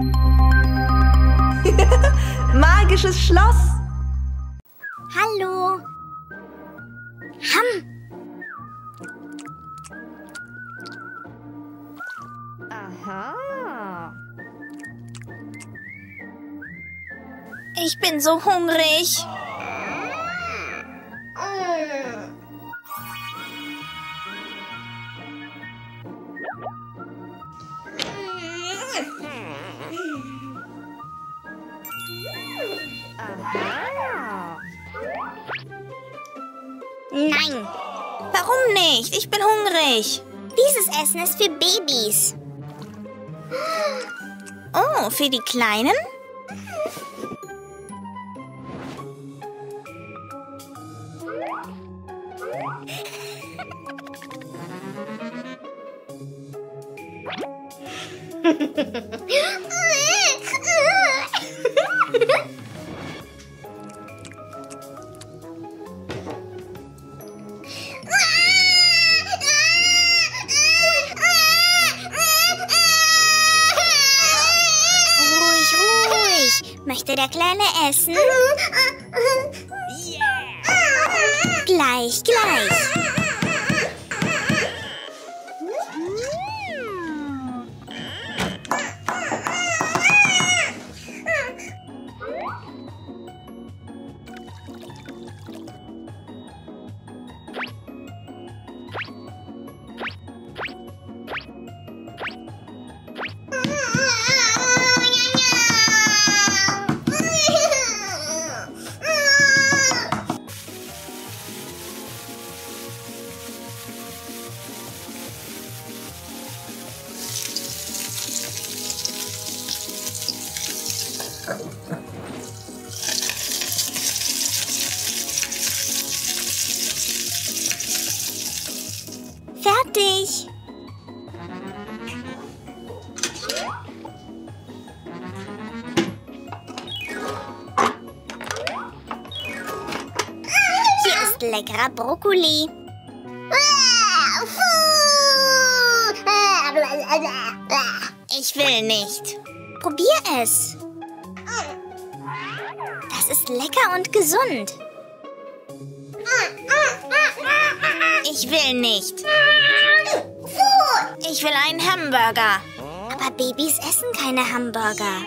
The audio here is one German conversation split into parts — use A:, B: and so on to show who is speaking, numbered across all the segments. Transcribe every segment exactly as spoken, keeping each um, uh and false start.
A: Magisches Schloss.
B: Hallo. Ham.
A: Aha.
B: Ich bin so hungrig. Nein. Warum nicht? Ich bin hungrig. Dieses Essen ist für Babys. Oh, für die Kleinen? Ruhig, ruhig. Möchte der Kleine essen? Gleich, gleich. Fertig. Hier ist leckerer Brokkoli. Ich will nicht. Probier es. Das ist lecker und gesund. Ich will nicht. Ich will einen Hamburger. Aber Babys essen keine Hamburger.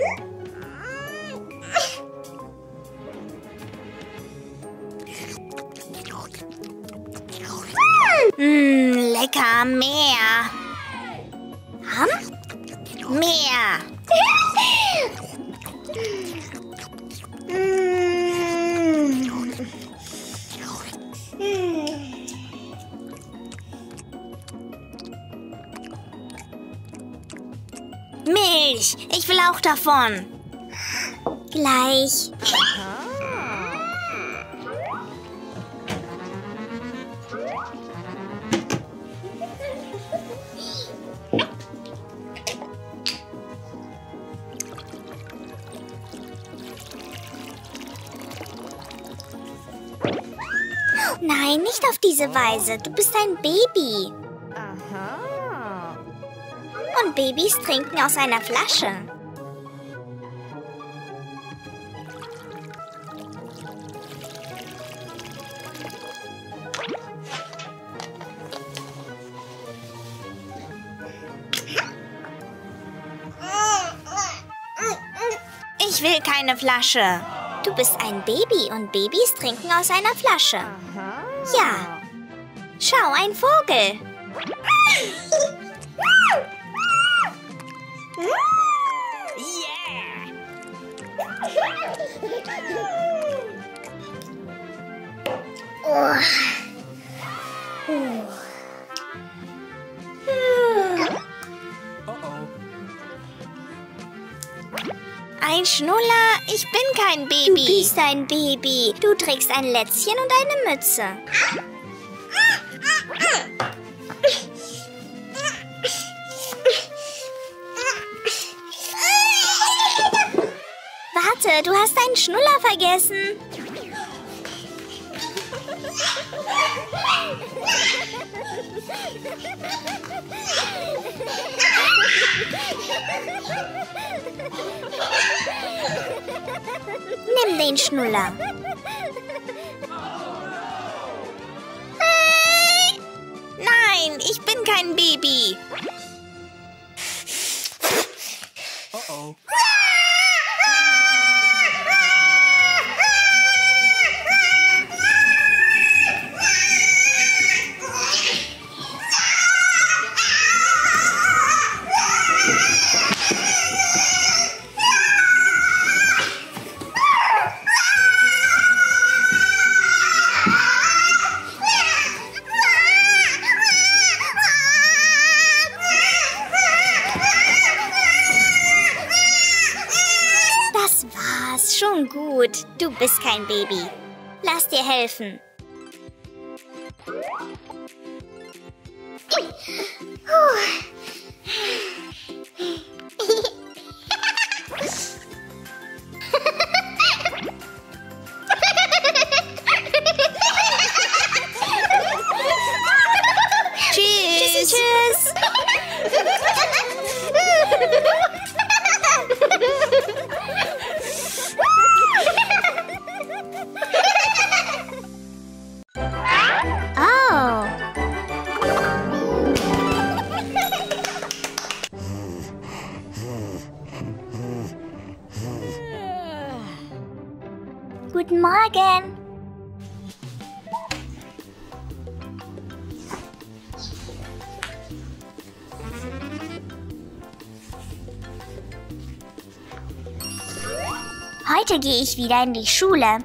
B: Mmm, lecker, mehr. Ham? Mehr. Milch. Ich will auch davon. Gleich. Nein, nicht auf diese Weise. Du bist ein Baby.
A: Aha.
B: Und Babys trinken aus einer Flasche. Ich will keine Flasche. Du bist ein Baby und Babys trinken aus einer Flasche.
A: Aha.
B: Ja. Schau, ein Vogel. Oh. Ein Schnuller? Ich bin kein Baby. Du bist ein Baby. Du trägst ein Lätzchen und eine Mütze. Warte, du hast einen Schnuller vergessen. nimm den Schnuller. Nein, ich bin kein Baby.
A: Oh oh.
B: Schon gut, du bist kein Baby. Lass dir helfen. Tschüss. Tschüss. Guten Morgen. Heute gehe ich wieder in die Schule.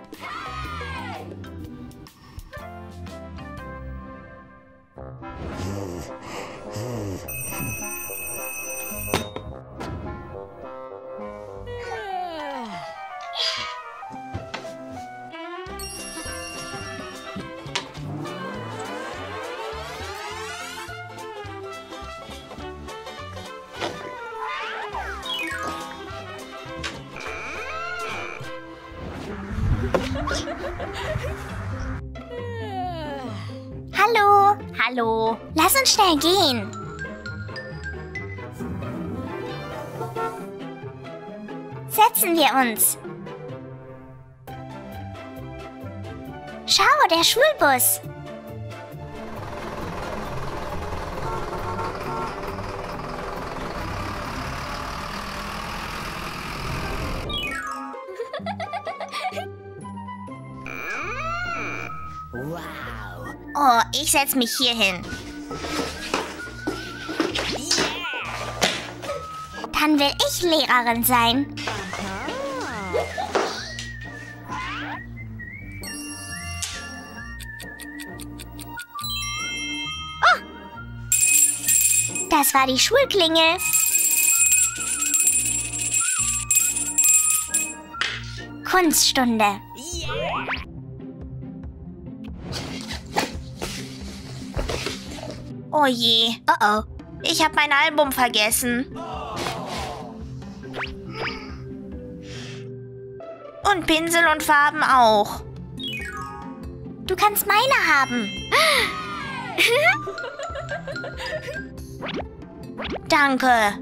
B: Hallo, hallo. Lass uns schnell gehen. Setzen wir uns. Schau, der Schulbus.
A: Wow.
B: Oh, ich setz mich hier hin. Dann will ich Lehrerin sein. Oh! Das war die Schulklingel. Kunststunde. Oh je. Oh oh. Ich habe mein Album vergessen. Und Pinsel und Farben auch. Du kannst meine haben. Danke.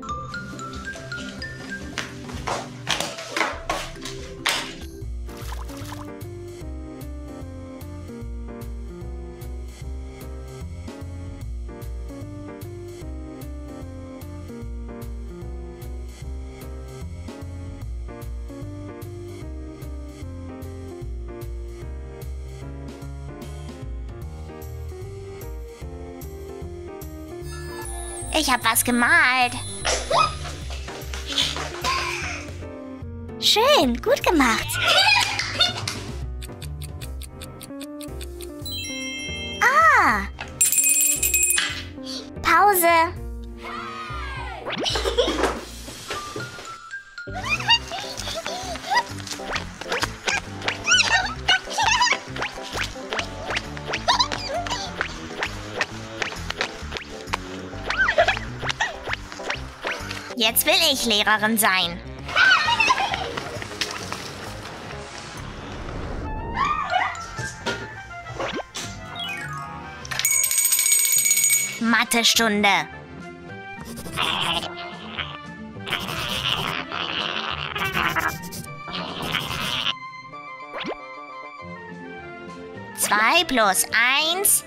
B: Ich habe was gemalt. Schön, gut gemacht. Ah. Pause. Jetzt will ich Lehrerin sein. Mathestunde. Zwei plus eins.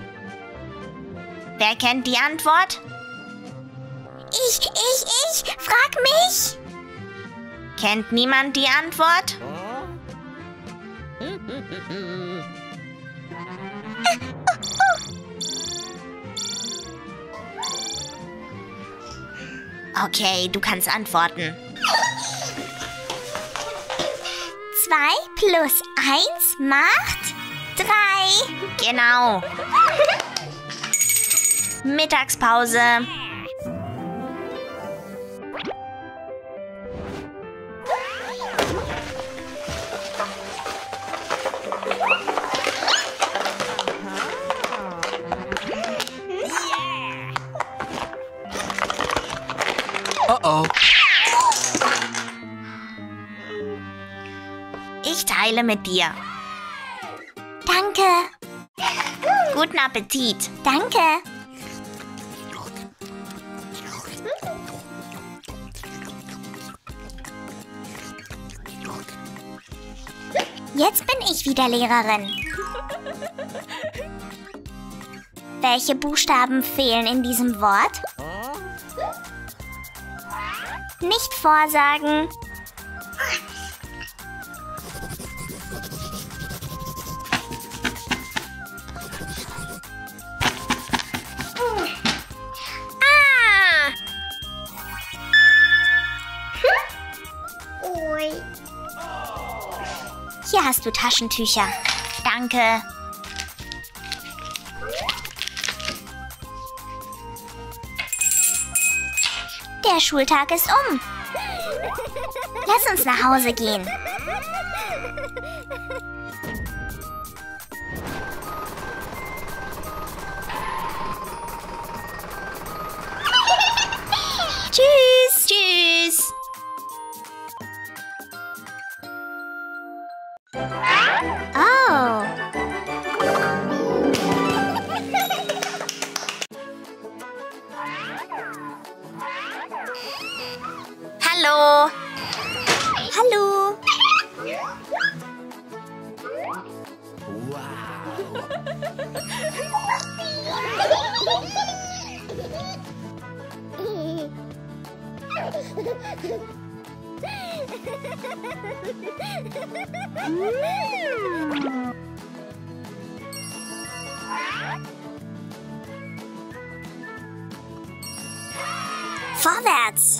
B: Wer kennt die Antwort? Ich, ich, ich. Frag mich. Kennt niemand die Antwort? Okay, du kannst antworten. Zwei plus eins macht drei. Genau. Mittagspause.
A: Oh oh.
B: Ich teile mit dir. Danke. Guten Appetit. Danke. Jetzt bin ich wieder Lehrerin. Welche Buchstaben fehlen in diesem Wort? Nicht vorsagen. Ah! Hier hast du Taschentücher. Danke. Der Schultag ist um. Lass uns nach Hause gehen. Tschüss, tschüss. Oh. Hallo. Hallo. Vorwärts.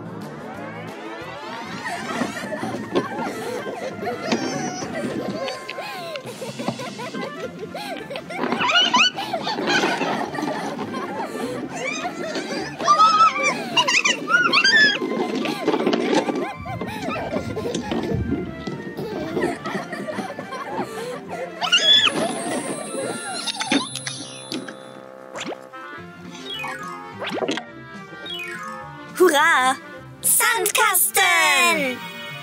B: Hurra! Sandkasten!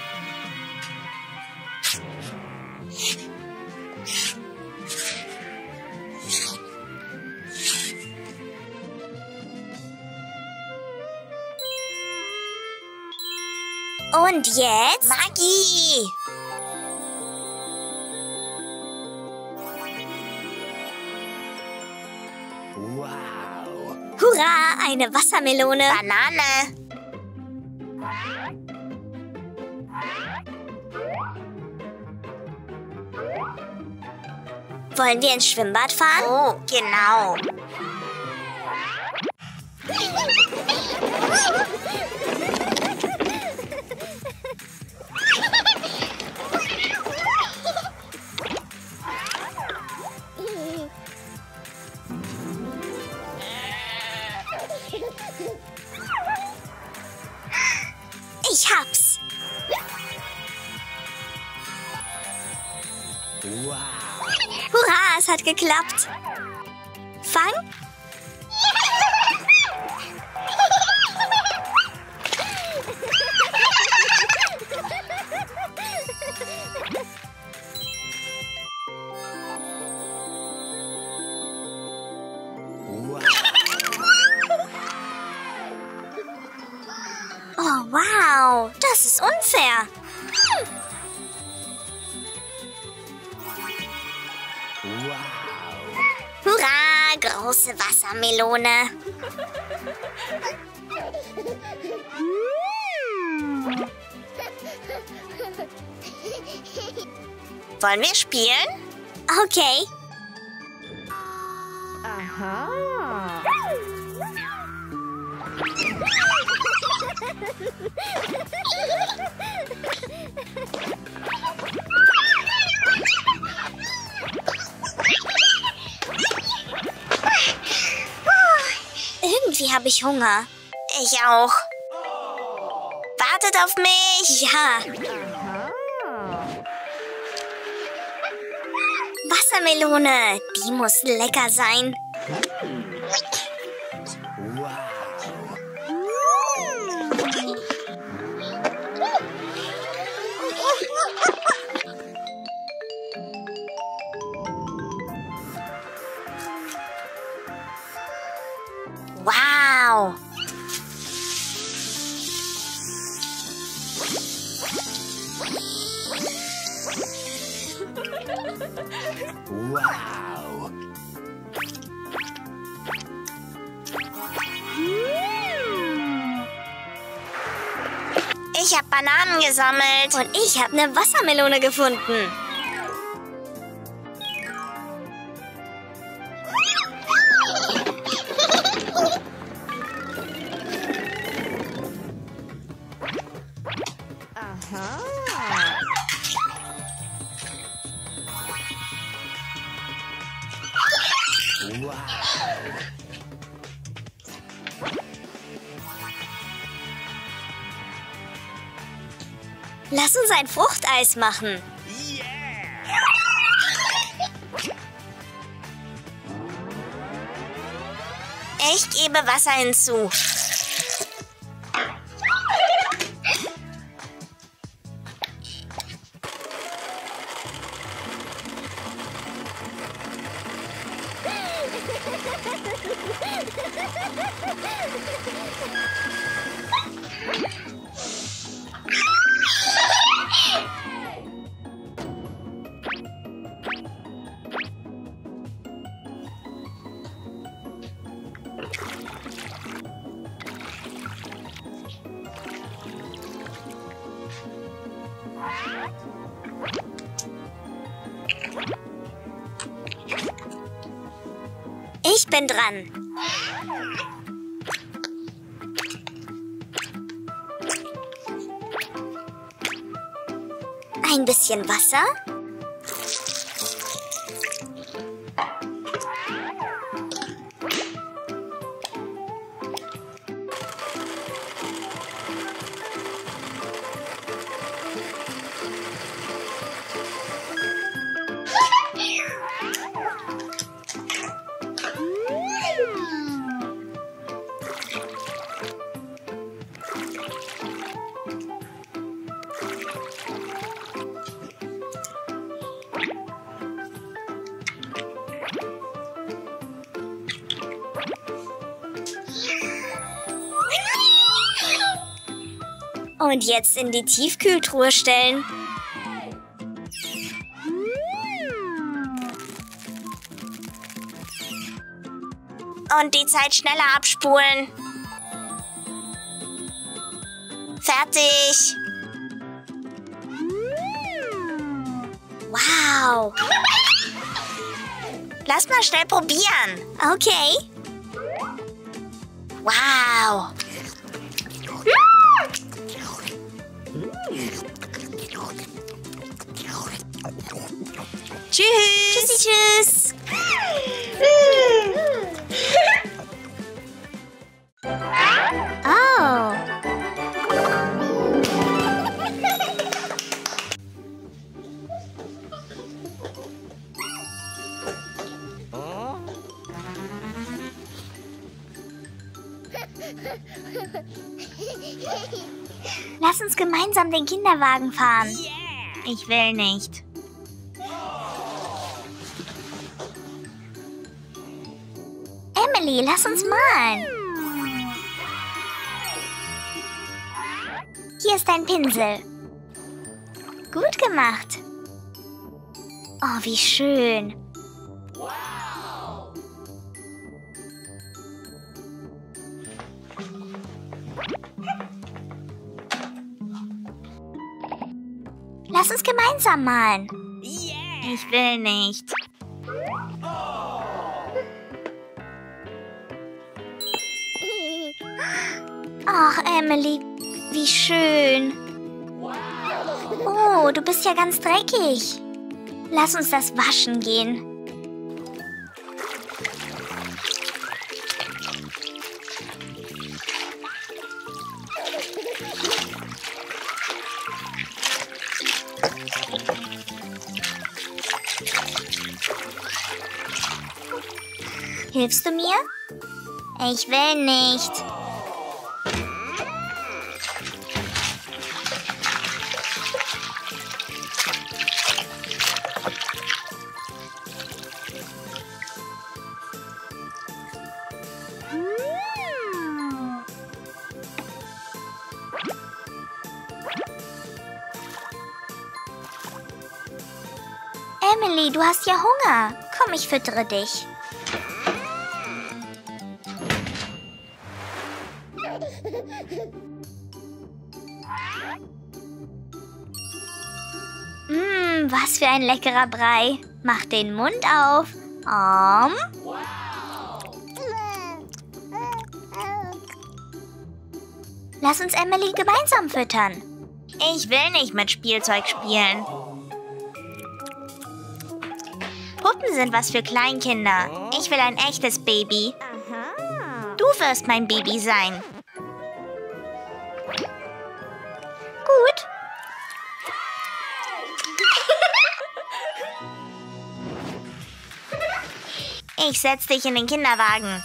B: Und jetzt Magie!
A: Wow.
B: Hurra, eine Wassermelone. Banane. Wollen wir ins Schwimmbad fahren? Oh, genau. Ich hab's.
A: Wow.
B: Hurra, es hat geklappt. Fang. Oh, wow. Das ist unfair. Hurra, große Wassermelone. Wollen wir spielen? Okay. Aha. Irgendwie habe ich Hunger. Ich auch. Wartet auf mich. Ja. Wassermelone, die muss lecker sein. Wow.
A: Wow.
B: Ich habe Bananen gesammelt. Und ich habe eine Wassermelone gefunden. Aha.
A: Wow.
B: Lass uns ein Fruchteis machen. Ich gebe Wasser hinzu. Ich bin dran. Ein bisschen Wasser. Und jetzt in die Tiefkühltruhe stellen. Und die Zeit schneller abspulen. Fertig. Wow. Lass mal schnell probieren. Okay. Wow. Tschüss. Tschüssi, tschüss. Oh. Lass uns gemeinsam den Kinderwagen fahren. Ich will nicht. Emily, lass uns malen. Hier ist dein Pinsel. Gut gemacht. Oh, wie schön. Lass uns gemeinsam malen. Ich will nicht. Ach, Emily, wie schön. Oh, du bist ja ganz dreckig. Lass uns das waschen gehen. Hilfst du mir? Ich will nicht. Emily, du hast ja Hunger. Komm, ich füttere dich. Mmm, was für ein leckerer Brei. Mach den Mund auf. Um. Lass uns Emily gemeinsam füttern. Ich will nicht mit Spielzeug spielen. Puppen sind was für Kleinkinder. Ich will ein echtes Baby. Du wirst mein Baby sein. Gut. Ich setz dich in den Kinderwagen.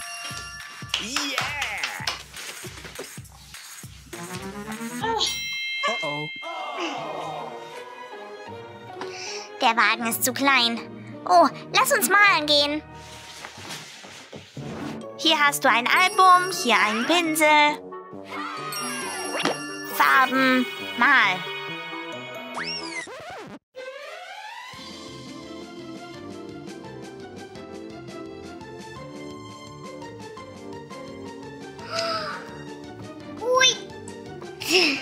A: Uh-oh.
B: Der Wagen ist zu klein. Oh, lass uns malen gehen. Hier hast du ein Album, hier einen Pinsel. Farben, mal. Ui.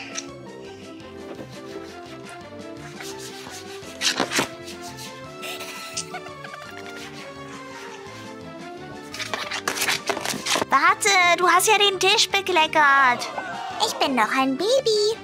B: Warte, du hast ja den Tisch bekleckert. Ich bin doch ein Baby.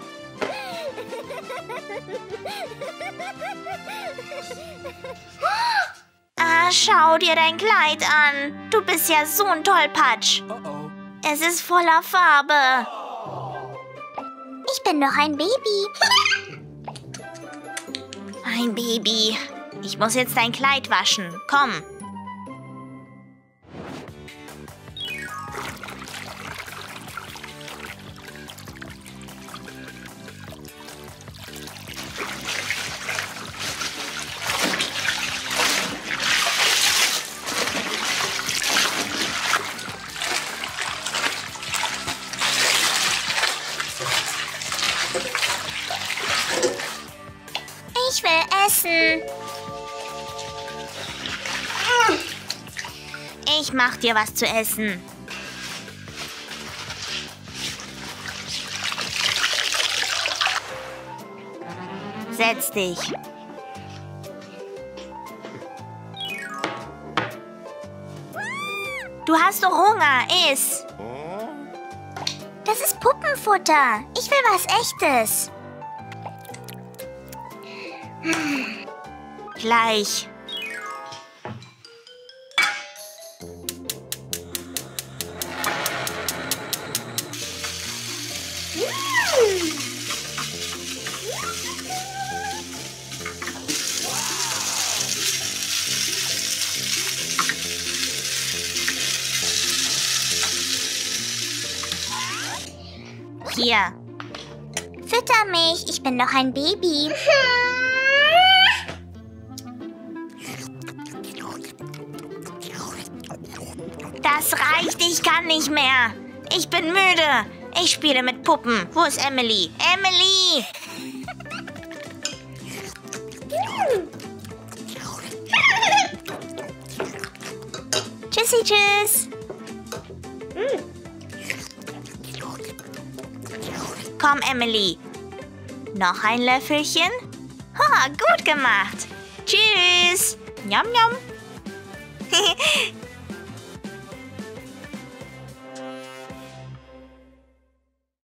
B: Ah, schau dir dein Kleid an. Du bist ja so ein Tollpatsch.
A: Uh-oh.
B: Es ist voller Farbe. Ich bin doch ein Baby. Ein Baby. Ich muss jetzt dein Kleid waschen. Komm. Ich will essen. Ich mach dir was zu essen. Setz dich. Du hast doch Hunger, iss. Das ist Puppenfutter. Ich will was Echtes. Gleich. Hier. Fütter mich, ich bin doch ein Baby. Das reicht, ich kann nicht mehr. Ich bin müde. Ich spiele mit Puppen. Wo ist Emily? Emily! Tschüssi, tschüss. Komm, Emily. Noch ein Löffelchen? Ha, gut gemacht. Tschüss. Njam, njam.